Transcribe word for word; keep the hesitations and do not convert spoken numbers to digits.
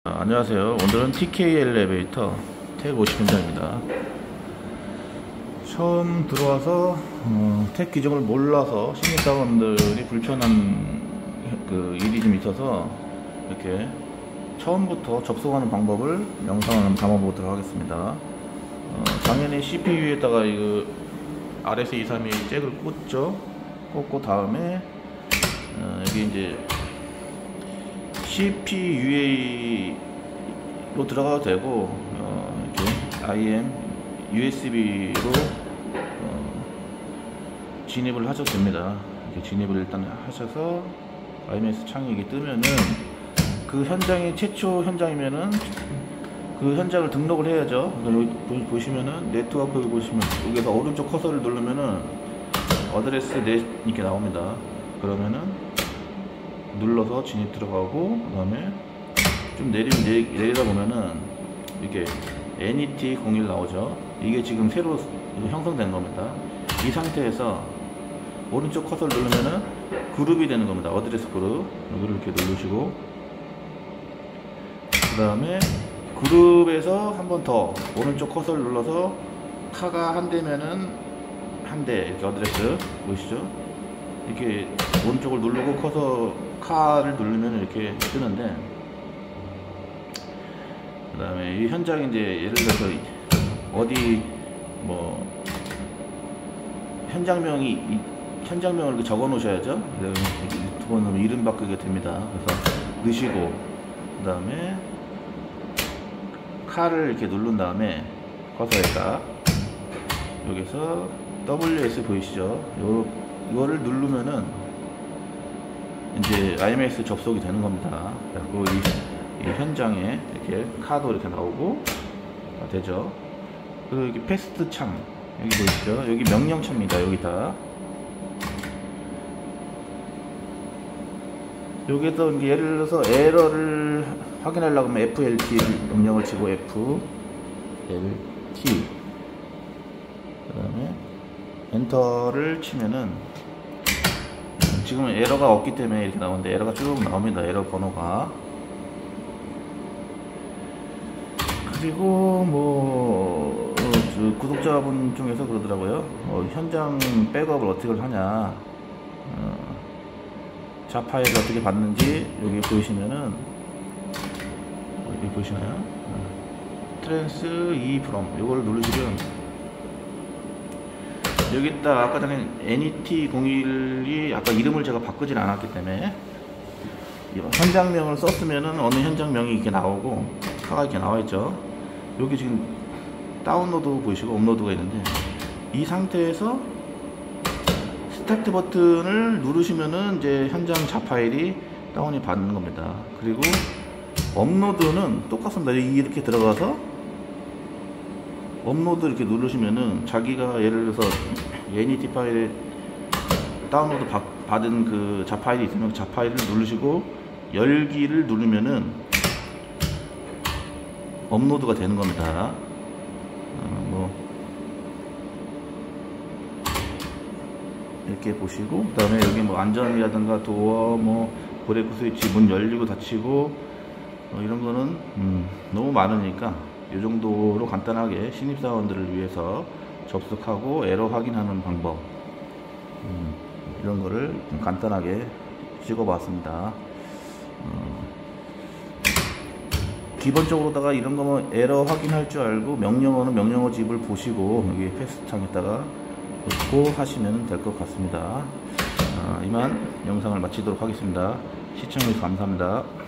아, 안녕하세요. 오늘은 티케이 엘리베이터 택 오십 현장입니다. 처음 들어와서 어, 택 기종을 몰라서 신입사원들이 불편한 그 일이 좀 있어서 이렇게 처음부터 접속하는 방법을 영상을 한번 담아보도록 하겠습니다. 어, 당연히 씨피유에다가 이거 알에스 이삼이 잭을 꽂죠. 꽂고 다음에 어, 여기 이제 씨피유에이로 들어가도 되고 어, 이렇게 아이엠 유에스비로 어, 진입을 하셔도 됩니다. 이렇게 진입을 일단 하셔서 아이엠에스 창이 이게 뜨면은 그 현장이 최초 현장이면은 그 현장을 등록을 해야죠. 여기 보시면은 네트워크 보시면 여기서 오른쪽 커서를 누르면은 어드레스 넷 이렇게 나옵니다. 그러면은 눌러서 진입 들어가고, 그 다음에 좀 내리, 내리, 내리다 보면은 이렇게 엔이티 공일 나오죠. 이게 지금 새로 형성된 겁니다. 이 상태에서 오른쪽 커서를 누르면은 그룹이 되는 겁니다. 어드레스 그룹. 여기를 이렇게 누르시고, 그 다음에 그룹에서 한 번 더 오른쪽 커서를 눌러서 카가 한 대면은 한 대, 이렇게 어드레스 보이시죠? 이렇게 오른쪽을 누르고 커서 카를 누르면 이렇게 뜨는데, 그 다음에 이 현장이 이제 예를 들어서 어디 뭐 현장명이 현장명을 이렇게 적어 놓으셔야죠. 두 번 넣으면 이름 바꾸게 됩니다. 그래서 넣으시고, 그 다음에 카를 이렇게 누른 다음에 커서에다 여기서 더블유에스 보이시죠? 요, 이거를 누르면은 이제 아이엠에스 접속이 되는 겁니다. 그리고 이, 이 현장에 이렇게 카도 이렇게 나오고 되죠. 그리고 여기 패스트 창 여기 보이시죠? 여기 명령창입니다. 여기다 여기서 이제 예를 들어서 에러를 확인하려고 하면 에프엘티 명령을 치고 에프엘티 그 다음에 엔터를 치면은 지금은 에러가 없기 때문에 이렇게 나오는데 에러가 쭉 나옵니다. 에러 번호가. 그리고 뭐 어, 구독자분 중에서 그러더라고요. 어, 현장 백업을 어떻게 하냐, 어, 자파일을 어떻게 받는지 여기 보시면은 어, 여기 보시나요? 어, 트랜스 이 프롬 이걸 누르시면 여기다 아까 전에 엔이티 공일이 아까 이름을 제가 바꾸진 않았기 때문에 현장명을 썼으면은 어느 현장명이 이렇게 나오고 카가 이렇게 나와 있죠. 여기 지금 다운로드 보이시고 업로드가 있는데 이 상태에서 스타트 버튼을 누르시면은 이제 현장 자파일이 다운이 받는 겁니다. 그리고 업로드는 똑같습니다. 이렇게 들어가서 업로드 이렇게 누르시면은 자기가 예를 들어서 엔이티 파일에 다운로드 받, 받은 그 자파일이 있으면 자파일을 누르시고 열기를 누르면은 업로드가 되는 겁니다. 어, 뭐 이렇게 보시고, 그 다음에 여기 뭐 안전이라든가 도어, 뭐 브레이크 스위치 문 열리고 닫히고 어, 이런 거는 음, 너무 많으니까 이 정도로 간단하게 신입사원들을 위해서 접속하고 에러 확인하는 방법, 음, 이런 거를 좀 간단하게 찍어봤습니다. 어, 기본적으로다가 이런 거면 에러 확인할 줄 알고 명령어는 명령어 집을 보시고 여기 패스트 창에다가 넣고 하시면 될 것 같습니다. 어, 이만 영상을 마치도록 하겠습니다. 시청해주셔서 감사합니다.